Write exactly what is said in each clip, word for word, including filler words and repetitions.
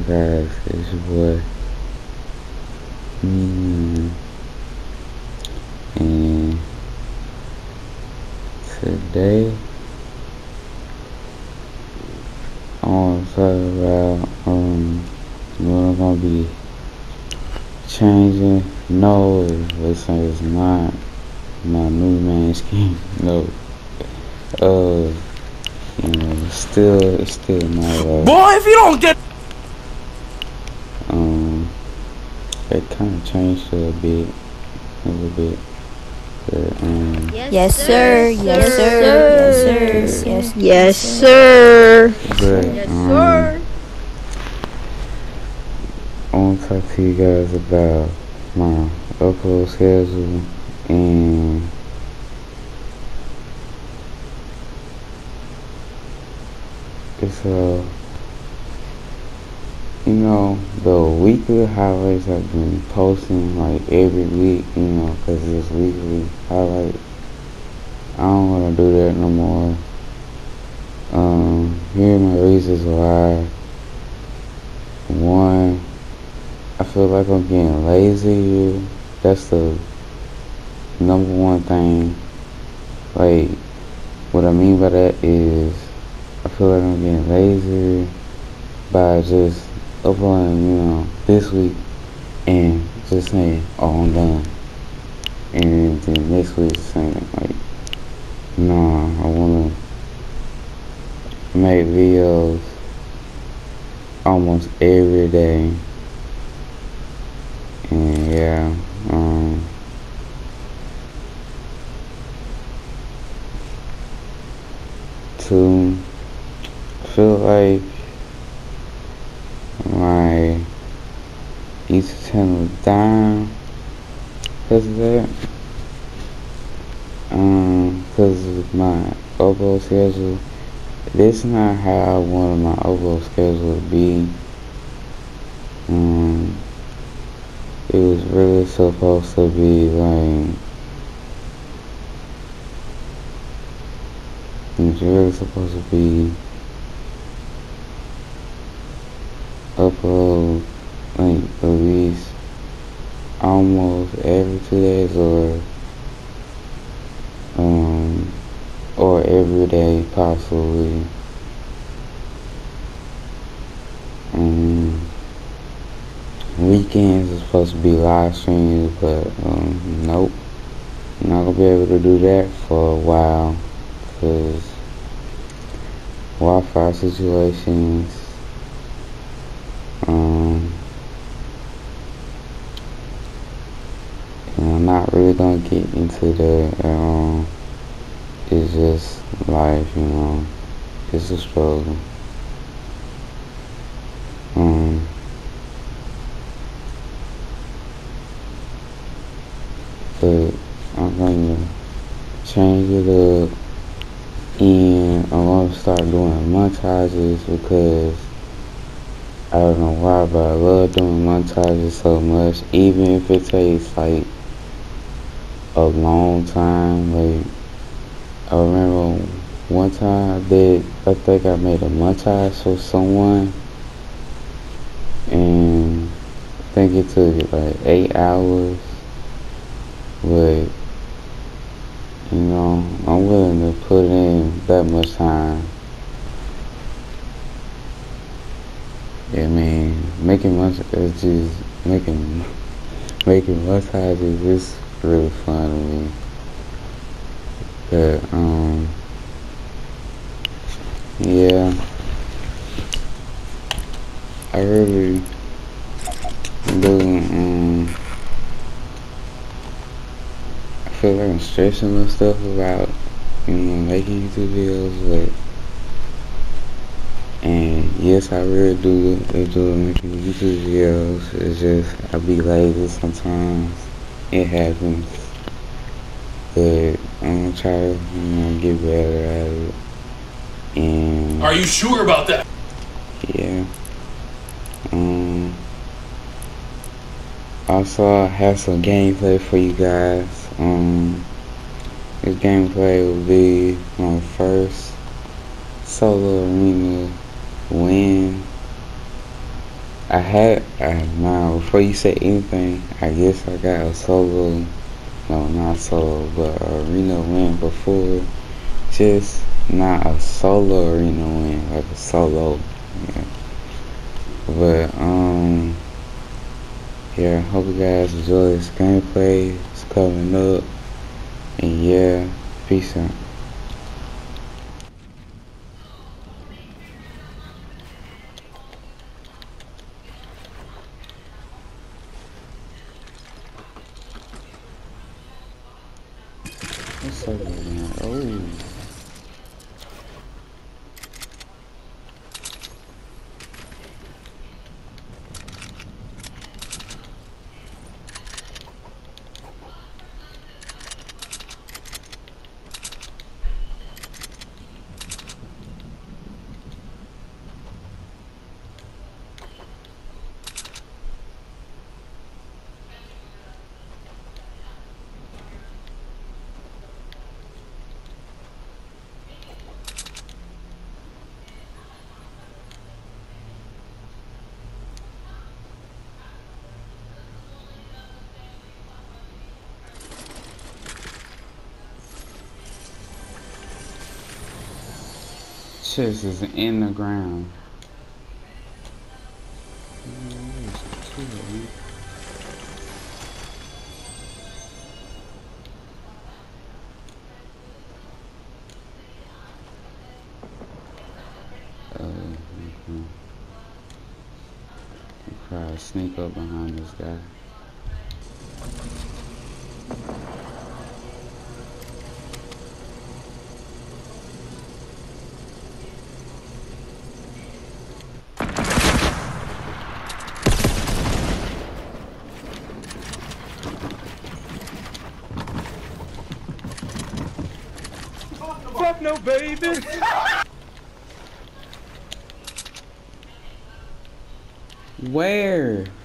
guys? It's your boy. Mm, and today I want to talk about um what I'm gonna be changing. No, this is not my new main scheme. No, uh, you know, still, it's still my life. Boy, if you don't get Um, it kind of changed a bit, a little bit. But, um, Yes, sir. Yes, sir. Yes, sir. Yes, Yes, sir. but Yes, um, sir. I want to talk to you guys about my upload schedule and it's uh, you know, the weekly highlights I've been posting like every week, you know, cause it's weekly highlight. I don't want to do that no more. Um, here are my reasons why. One, I feel like I'm getting lazy. That's the number one thing. Like, what I mean by that is, I feel like I'm getting lazy by just uploading, you know, this week and just saying, oh, I'm done. And then next week saying, like, nah, I wanna make videos almost every day. And yeah, um, two, I feel like my YouTube channel is down because of that. Um, because of my upload schedule. This is not how I wanted my upload schedule to be. Um, it was really supposed to be like, it's really supposed to be upload like at least almost every two days or um or every day possibly. Um, weekends are supposed to be live streams, but um, nope, I'm not gonna be able to do that for a while because Wi-Fi situations. Um, and I'm not really gonna get into that at all. It's just life, you know. It's a struggle. Um, but I'm gonna change it up, and I'm gonna start doing montages because I don't know why, but I love doing montages so much, even if it takes like a long time. Like, I remember one time I did, I think I made a montage for someone, and I think it took like eight hours, but you know, I'm willing to put in that much time. I mean, making much, it's just making, making montages is really fun to me. But, um, yeah, I really do, um, I feel like I'm stressing and stuff about, you know, making YouTube videos, but, and yes, I really do enjoy making YouTube videos. It's just, I be lazy sometimes. It happens. But I'm gonna try to, you know, get better at it. And Are you sure about that? yeah. Um. Also, I have some gameplay for you guys. Um. This gameplay will be my first solo arena win. I had, uh, now before you say anything, I guess I got a solo, no, not solo, but arena win before. Just not a solo arena win, like a solo. Yeah. But, um, yeah, hope you guys enjoy this gameplay. It's coming up. And yeah, peace out. What's up, man? Oh. Chest is in the ground. Uh, okay. Try to sneak up behind this guy. Fuck no, baby. Where?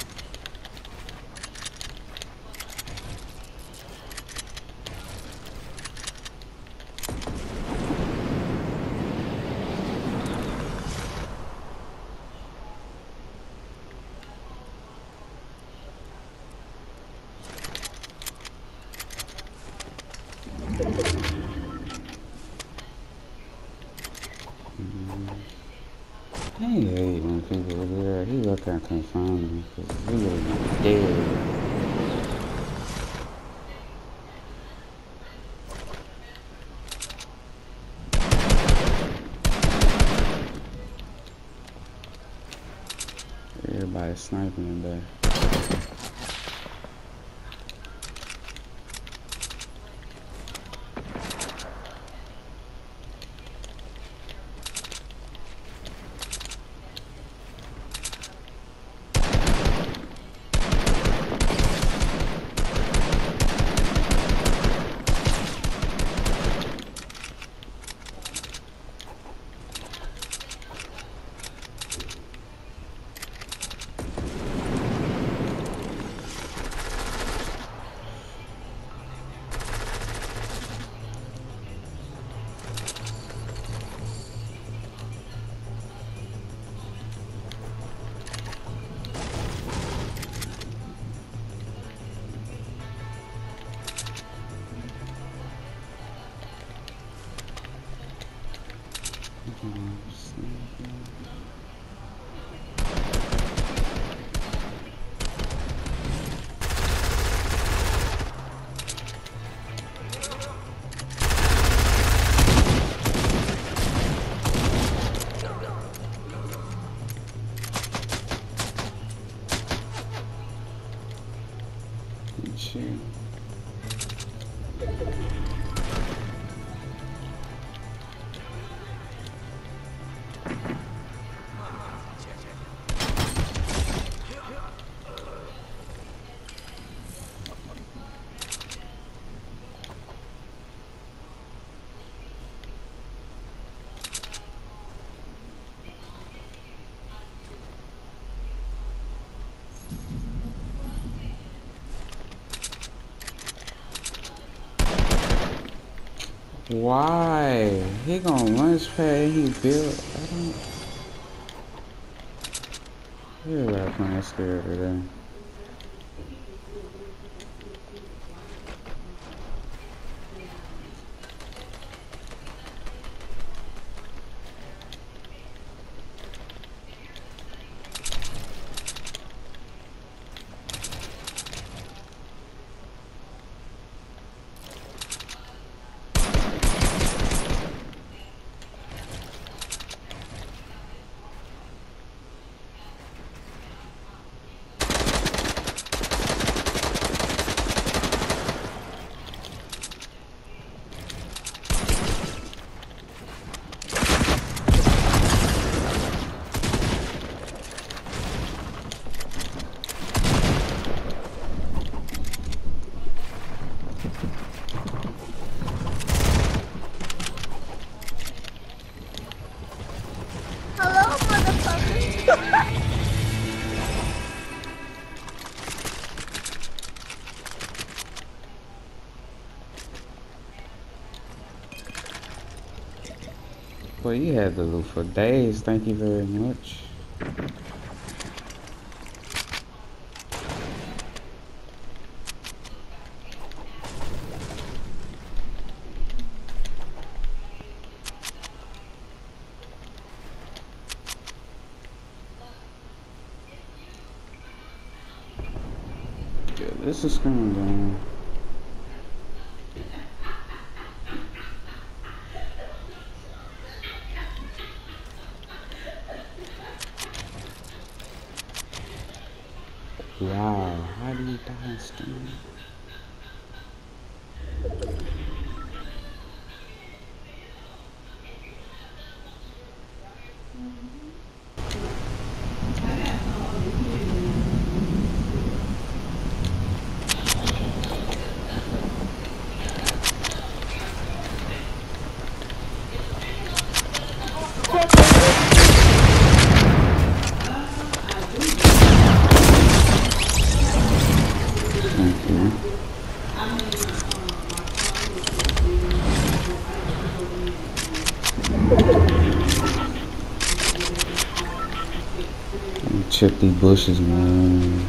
I hate when people do that. He look at confirm me because he would be dead. Everybody sniping today. Shit. Why? He gonna launch pad he built. I don't. Everybody playing scared today. Hello, motherfucker. Well, you had to look for days. Thank you very much. Yeah, this is coming down. Wow, how do you die skin? Thank you. Chip these bushes, man.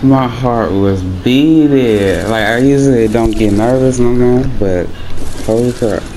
My heart was beating. Like I usually don't get nervous no more, but holy crap.